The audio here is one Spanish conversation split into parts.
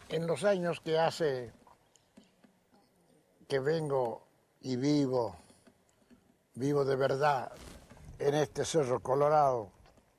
En los años que hace que vengo y vivo de verdad en este Cerro Colorado,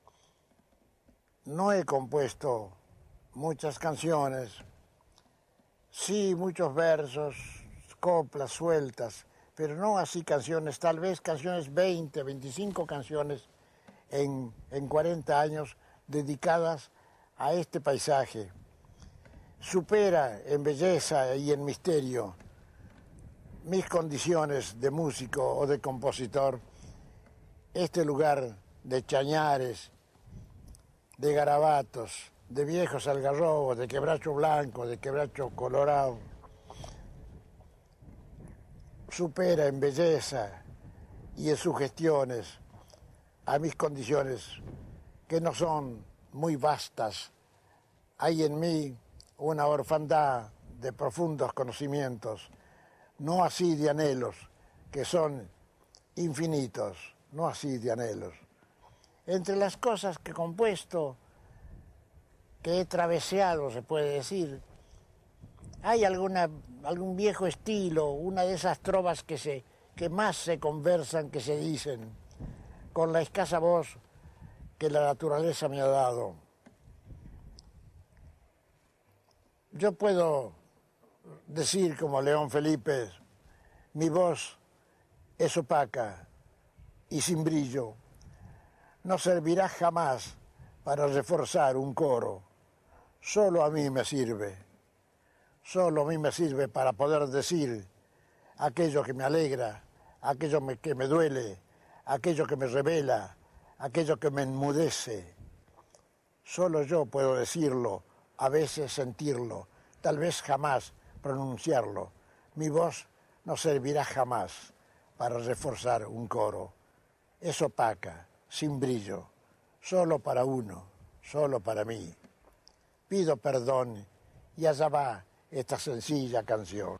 no he compuesto muchas canciones, sí muchos versos, coplas sueltas, pero no así canciones, tal vez canciones 20, 25 canciones en 40 años dedicadas a este paisaje. Supera en belleza y en misterio mis condiciones de músico o de compositor este lugar de chañares, de garabatos, de viejos algarrobos, de quebracho blanco, de quebracho colorado. Supera en belleza y en sugestiones a mis condiciones, que no son muy vastas. Hay en mí una orfandad de profundos conocimientos, no así de anhelos, que son infinitos, no así de anhelos. Entre las cosas que he compuesto, que he traveseado, se puede decir, hay algún viejo estilo, una de esas trovas que más se conversan, que se dicen, con la escasa voz que la naturaleza me ha dado. Yo puedo decir como León Felipe, mi voz es opaca y sin brillo, no servirá jamás para reforzar un coro, solo a mí me sirve para poder decir aquello que me alegra, aquello que me duele, aquello que me revela, aquello que me enmudece. Solo yo puedo decirlo, a veces sentirlo, tal vez jamás pronunciarlo. Mi voz no servirá jamás para reforzar un coro. Es opaca, sin brillo, solo para uno, solo para mí. Pido perdón y allá va esta sencilla canción.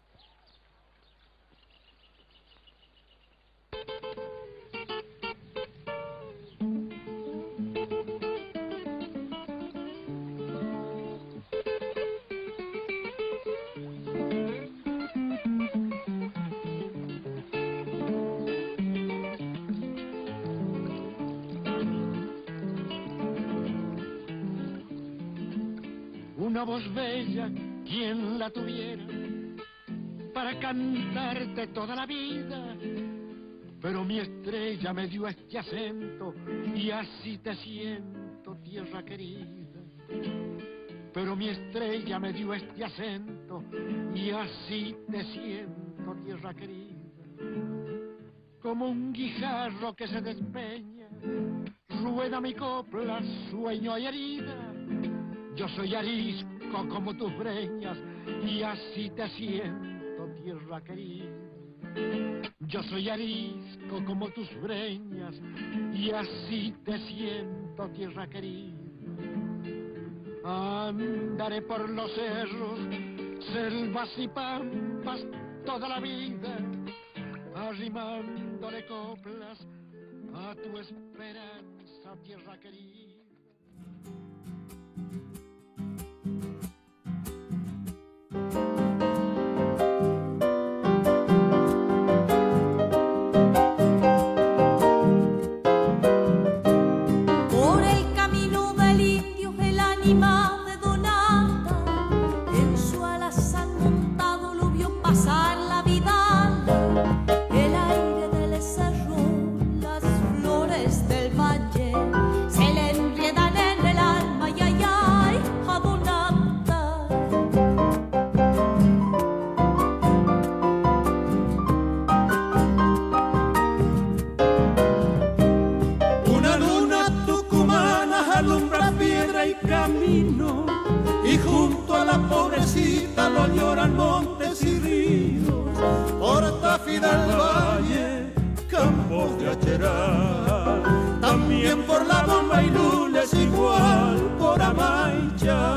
Una voz bella, quien la tuviera, para cantarte toda la vida. Pero mi estrella me dio este acento y así te siento, tierra querida. Pero mi estrella me dio este acento y así te siento, tierra querida. Como un guijarro que se despeña, rueda mi copla, sueño y herida. Yo soy arisco como tus breñas y así te siento, tierra querida. Yo soy arisco como tus breñas y así te siento, tierra querida. Andaré por los cerros, selvas y pampas toda la vida, arrimándole coplas a tu esperanza, tierra querida. Y junto a la pobrecita lo lloran montes y ríos, por Tafí del Valle, campos de Acherá, también por la Bomba y Lules, igual por Amaicha.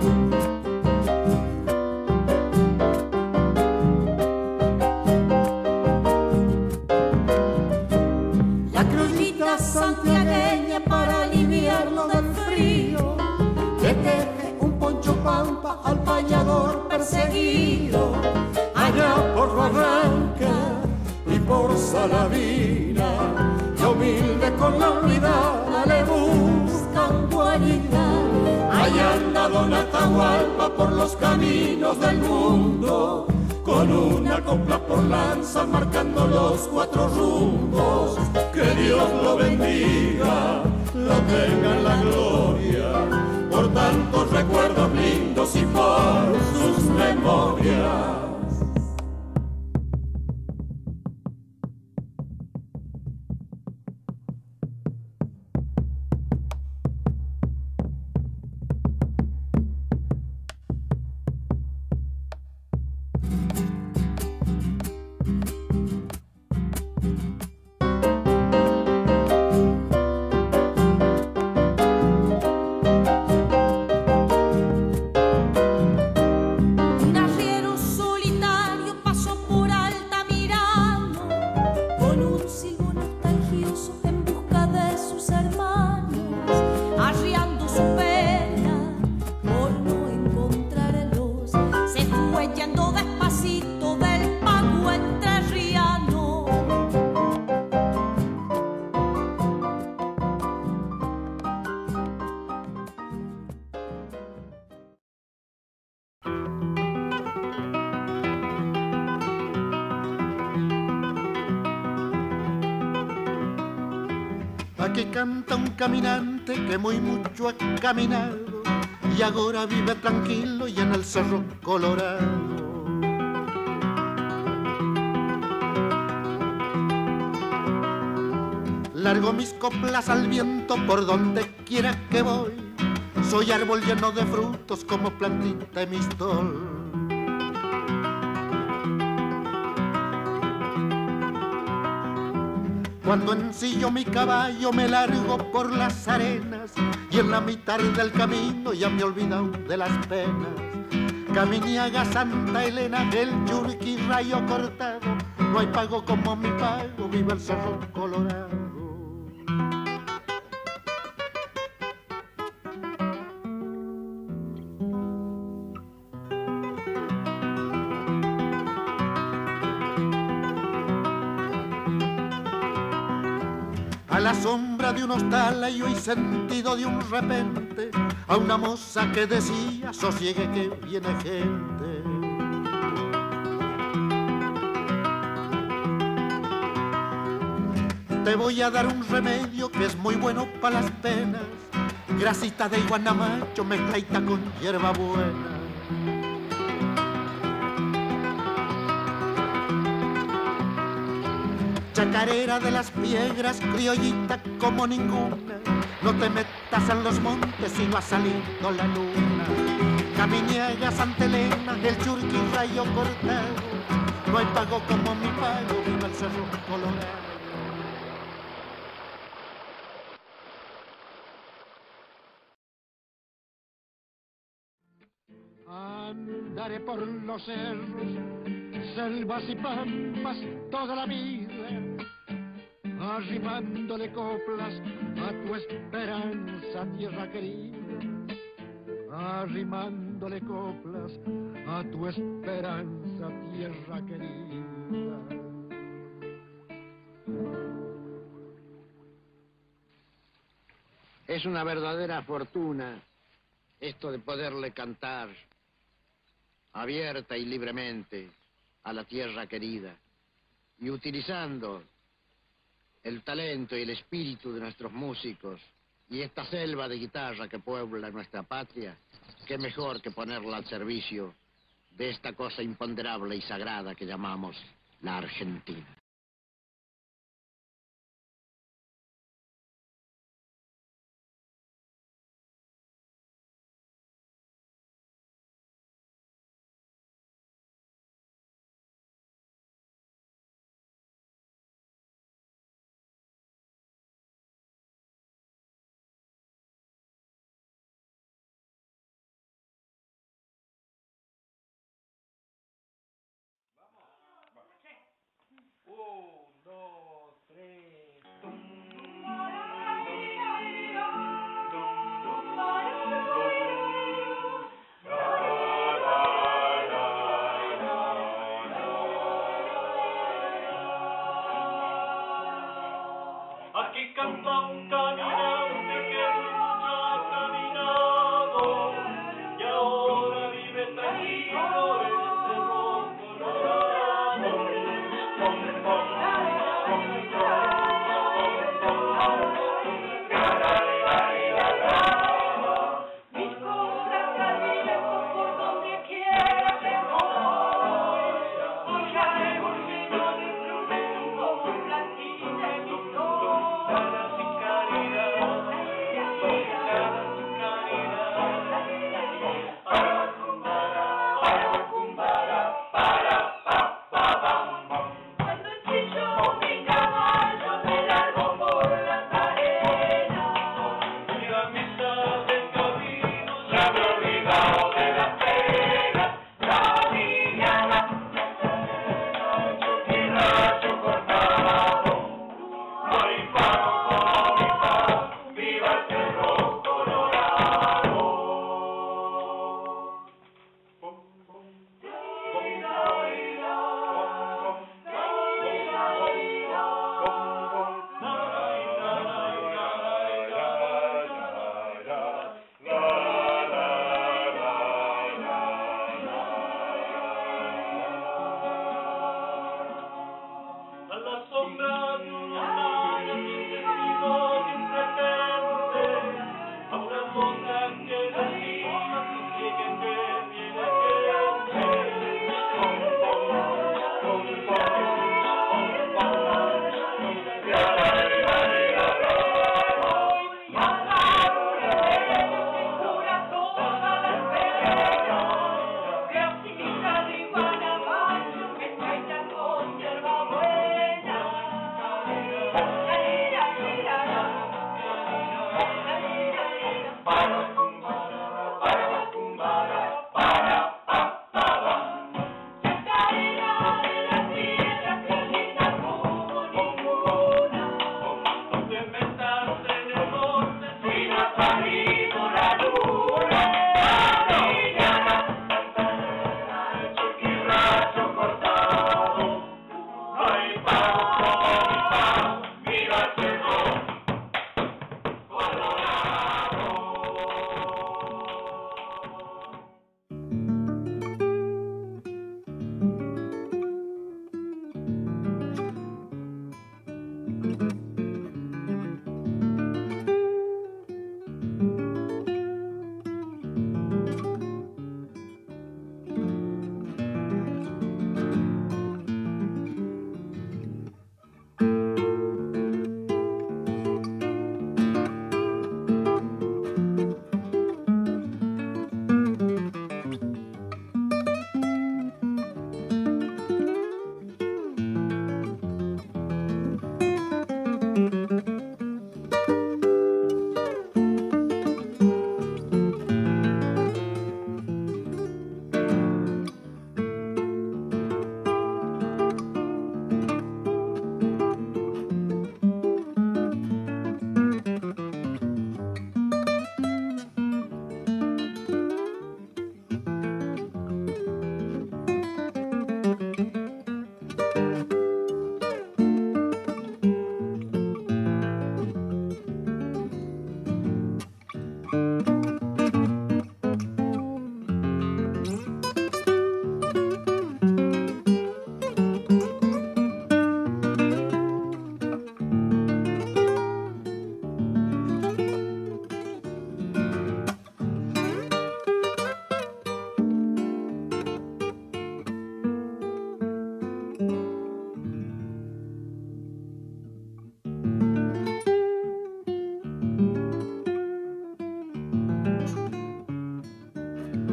La crudita santiagueña para aliviarlo del frío, que teje un poncho pampa al payador perseguido, allá por Barranca y por Salavina, y humilde con la olvidada le buscan guarida. Allá anda Don Atahualpa por los caminos del mundo, con una copla por lanza marcando los 4 rumbos. Que Dios lo bendiga, lo tenga en la gloria, por tantos recuerdos lindos y por sus memorias. Aquí canta un caminante que muy mucho ha caminado y ahora vive tranquilo y en el Cerro Colorado. Largo mis coplas al viento por donde quiera que voy, soy árbol lleno de frutos como plantita de mistol. Cuando ensillo mi caballo me largo por las arenas y en la mitad del camino ya me he olvidado de las penas. Caminiaga, Santa Elena, el Yurqui, Rayo Cortado, no hay pago como mi pago, viva el Cerro Colorado. A la sombra de un hostal yo he sentido de un repente a una moza que decía: sosiegue que viene gente. Te voy a dar un remedio que es muy bueno para las penas, grasita de guanamacho mezcladita con hierba buena. Chacarera de las piedras, criollita como ninguna, no te metas en los montes si no ha salido la luna. Caminiaga, Santa Elena, el Yurqui, Rayo Cortado, no hay pago como mi pago, viva el Cerro Colorado. Andaré por los cerros, selvas y pampas toda la vida, arrimándole coplas a tu esperanza, tierra querida, arrimándole coplas a tu esperanza, tierra querida. Es una verdadera fortuna esto de poderle cantar abierta y libremente a la tierra querida, y utilizando el talento y el espíritu de nuestros músicos y esta selva de guitarra que puebla nuestra patria, qué mejor que ponerla al servicio de esta cosa imponderable y sagrada que llamamos la Argentina.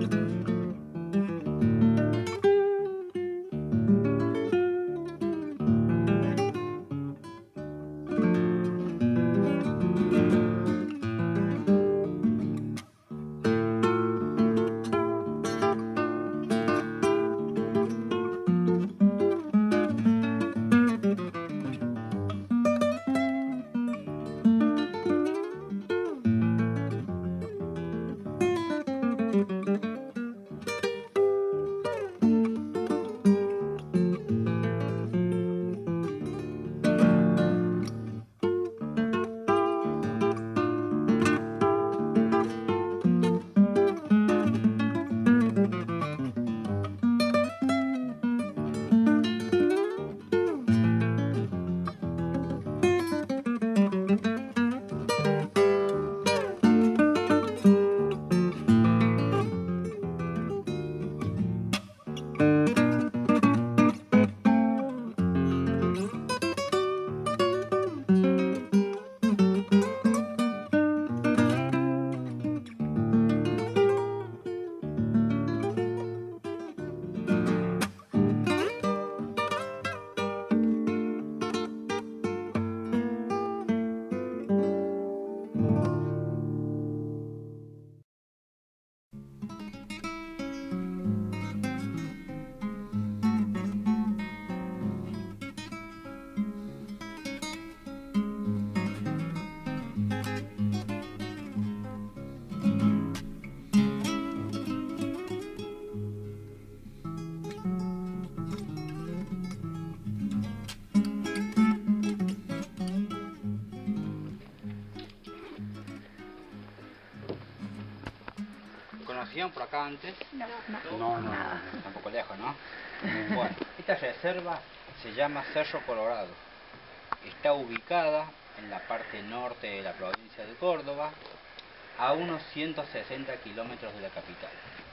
¿Conocían por acá antes? No. No, tampoco lejos, ¿no? Bueno, esta reserva se llama Cerro Colorado. Está ubicada en la parte norte de la provincia de Córdoba, a unos 160 kilómetros de la capital.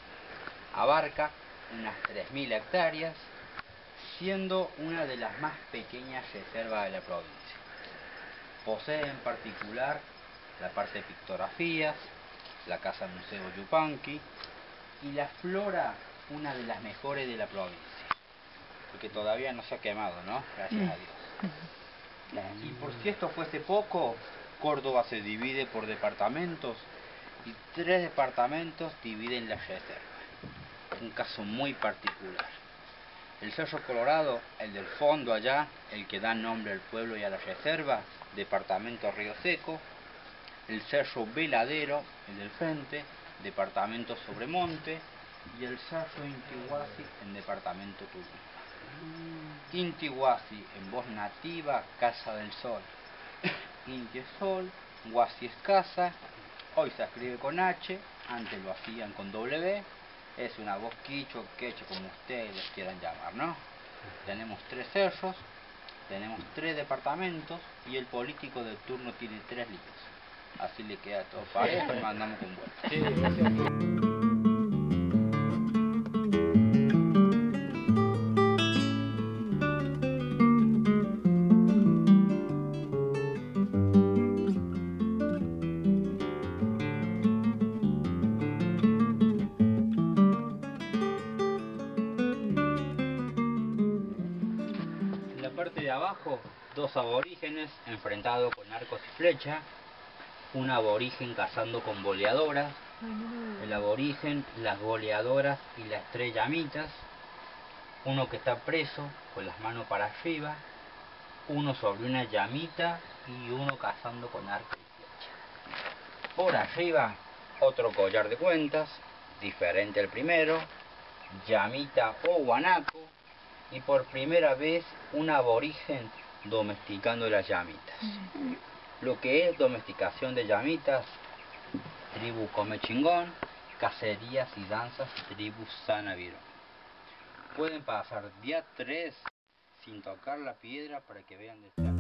Abarca unas 3.000 hectáreas, siendo una de las más pequeñas reservas de la provincia. Posee en particular la parte de pictografías, la casa museo Yupanqui y la flora, una de las mejores de la provincia, porque todavía no se ha quemado, ¿no? Gracias a Dios. Y por si esto fuese poco, Córdoba se divide por departamentos y 3 departamentos dividen la reserva. Un caso muy particular. El Cerro Colorado, el del fondo allá, el que da nombre al pueblo y a la reserva, departamento Río Seco. El Cerro Veladero, el del frente, departamento Sobremonte, y el Cerro Intihuasi en departamento Tuyumpa. Intihuasi en voz nativa, Casa del Sol. Inti es sol, Huasi es casa, hoy se escribe con H, antes lo hacían con W, es una voz quicho, quecho, como ustedes quieran llamar, ¿no? Tenemos 3 cerros, tenemos 3 departamentos y el político de turno tiene 3 líos. Así le queda todo parejo y mandamos con vuelta. En la parte de abajo, 2 aborígenes enfrentados con arcos y flechas. Un aborigen cazando con boleadoras, el aborigen, las boleadoras y las 3 llamitas, uno que está preso con las manos para arriba, uno sobre una llamita y uno cazando con arco y flecha. Por arriba otro collar de cuentas, diferente al primero, llamita o guanaco, y por primera vez un aborigen domesticando las llamitas. Lo que es domesticación de llamitas, tribu Come Chingón, cacerías y danzas, tribu Sana Virón. Pueden pasar día 3 sin tocar la piedra para que vean de cerca.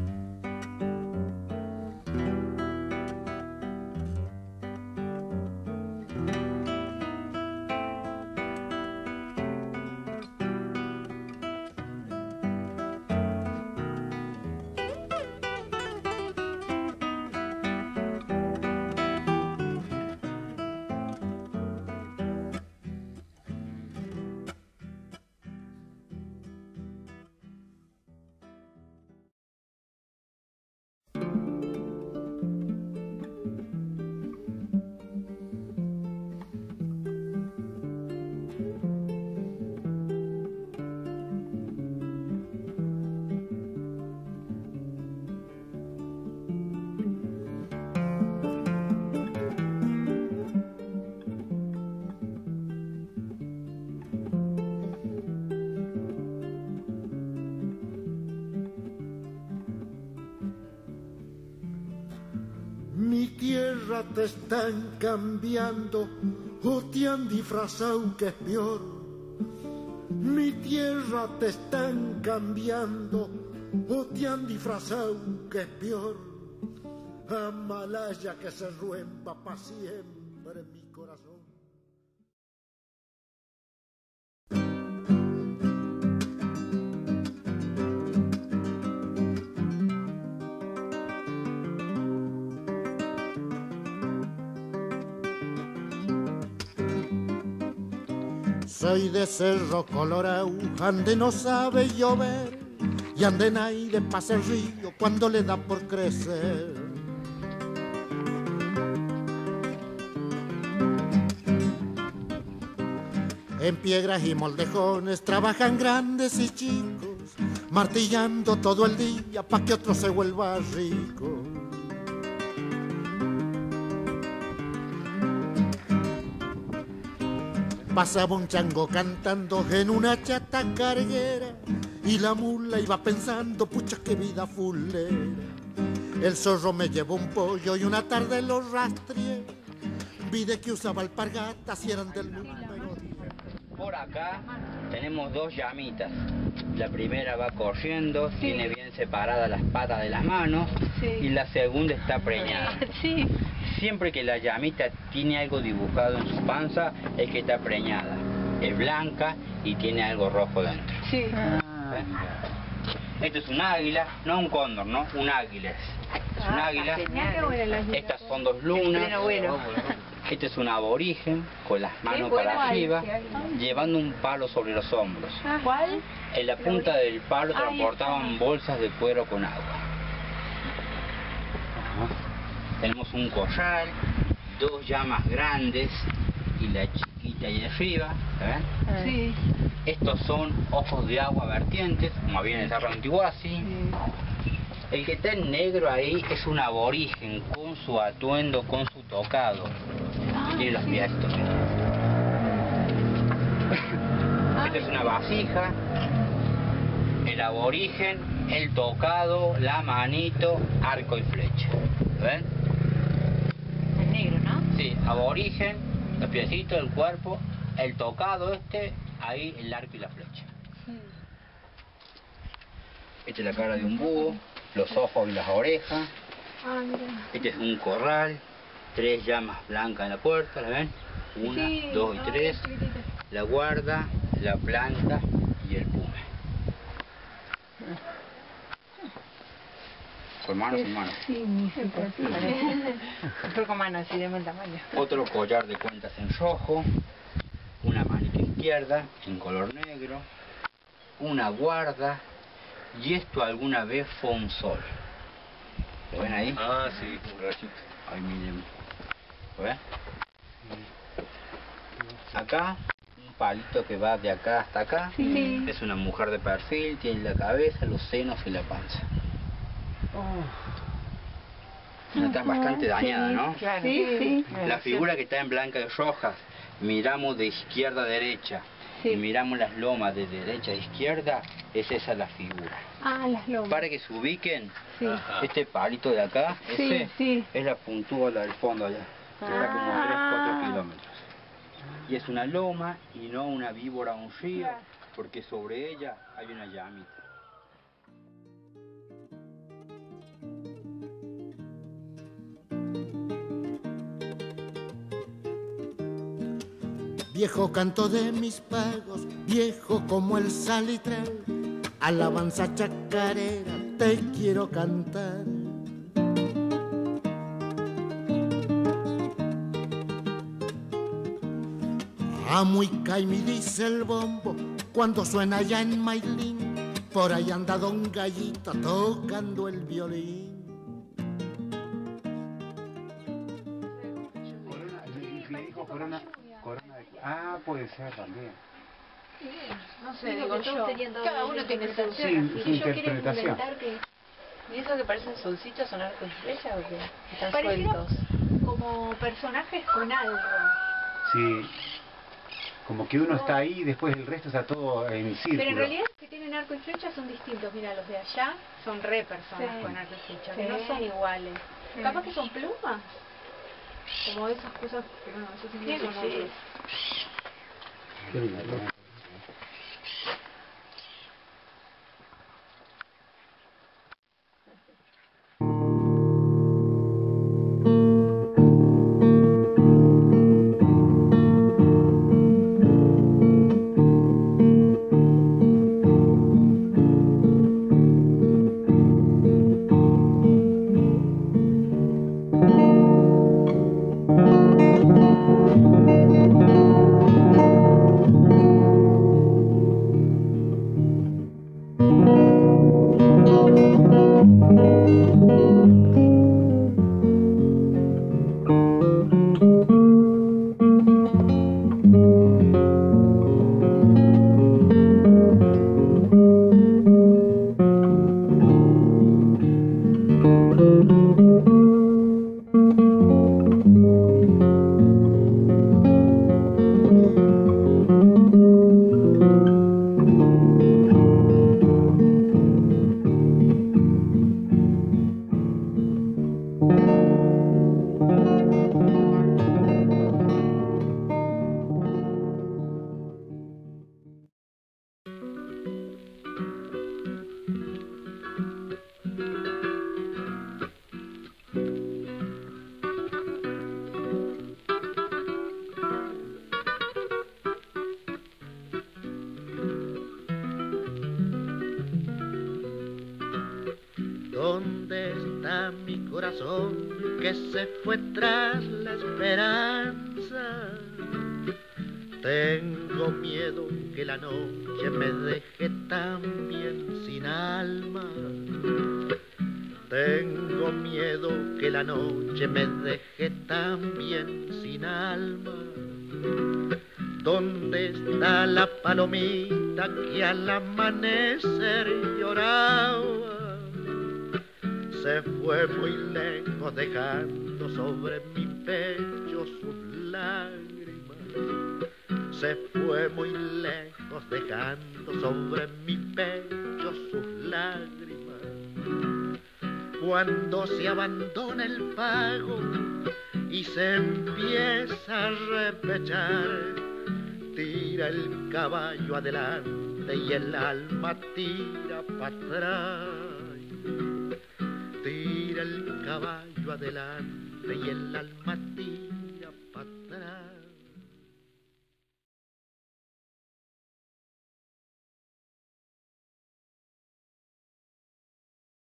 te están cambiando o te han disfrazado que es peor. Mi tierra te están cambiando o te han disfrazado que es peor. Amalaya que se ruemba pa' siempre en mi corazón. Soy de Cerro Colorado, ande no sabe llover, y ande en aire pasa el río cuando le da por crecer. En piedras y moldejones trabajan grandes y chicos, martillando todo el día pa' que otro se vuelva rico. Pasaba un chango cantando en una chata carguera y la mula iba pensando, pucha qué vida fulera. El zorro me llevó un pollo y una tarde lo rastreé. Vi de que usaba alpargatas y eran del número 10. Por acá tenemos dos llamitas. La primera va corriendo, sí, tiene bien separadas las patas de las manos, sí, y la segunda está preñada. Sí. Siempre que la llamita tiene algo dibujado en su panza, es que está preñada. Es blanca y tiene algo rojo dentro. Sí. Esto es un águila, no un cóndor, ¿no? Un águila es un águila. Estas son dos lunas. Este es un aborigen con las manos para arriba, llevando un palo sobre los hombros. ¿Cuál? En la punta del palo transportaban bolsas de cuero con agua. Tenemos un corral, dos llamas grandes y la chiquita ahí arriba, ¿saben? Sí. Estos son ojos de agua vertientes, como bien el Cerro Antiguasi. Sí. El que está en negro ahí es un aborigen con su atuendo, con su tocado. Tiene los pies. Esta es una vasija, el aborigen, el tocado, la manito, arco y flecha. ¿Ven? El negro, ¿no? Sí, aborigen, los piecitos, el cuerpo, el tocado ahí el arco y la flecha. Esta es la cara de un búho, los ojos y las orejas. Este es un corral, 3 llamas blancas en la puerta, ¿la ven? 1, 2 y 3. La guarda, la planta y el pume. ¿Con manos sin manos? Sí, mejor con manos, así de buen tamaño. Otro collar de cuentas en rojo, una manita izquierda en color negro, una guarda, y esto alguna vez fue un sol. ¿Lo ven ahí? Ah, sí, un rayito. Ay, miren. ¿Lo ven? Acá, un palito que va de acá hasta acá. Sí. Es una mujer de perfil, tiene la cabeza, los senos y la panza. Está bastante dañada, ¿no? Claro. Sí. La figura que está en blanca y roja, miramos de izquierda a derecha. Y miramos las lomas de derecha a izquierda, es esa la figura. Ah, las lomas. Para que se ubiquen, este palito de acá, es la puntúa del fondo allá, que está como 3-4 kilómetros. Y es una loma y no una víbora o un río, porque sobre ella hay una llamita. Viejo canto de mis pagos, viejo como el salitral, alabanza chacarera te quiero cantar. Amo y caimi dice el bombo cuando suena ya en Mailín, por ahí anda Don Gallito tocando el violín. Ah, puede ser también. No sé, digo yo. Cada uno tiene su interpretación. ¿Y eso que parecen solcitos son arcos y flechas o qué? Están Parecido sueltos. Como personajes con algo. Sí. Como que uno está ahí y después el resto está todo en círculo. Pero en realidad los que tienen arco y flecha son distintos. Mira, los de allá son re personas con arco y flecha, que no son iguales. Capaz que son plumas. Como esas cosas, bueno, esos Sí, son sí. otros. Qué lindo. ¿Dónde está mi corazón que se fue tras la esperanza? Tengo miedo que la noche me deje también sin alma. Tengo miedo que la noche me deje también sin alma. ¿Dónde está la palomita que al amanecer lloraba? Se fue muy lejos dejando sobre mi pecho sus lágrimas. Se fue muy lejos dejando sobre mi pecho sus lágrimas. Cuando se abandona el pago y se empieza a repechar, tira el caballo adelante y el alma tira para atrás. Tira el caballo adelante y el alma tira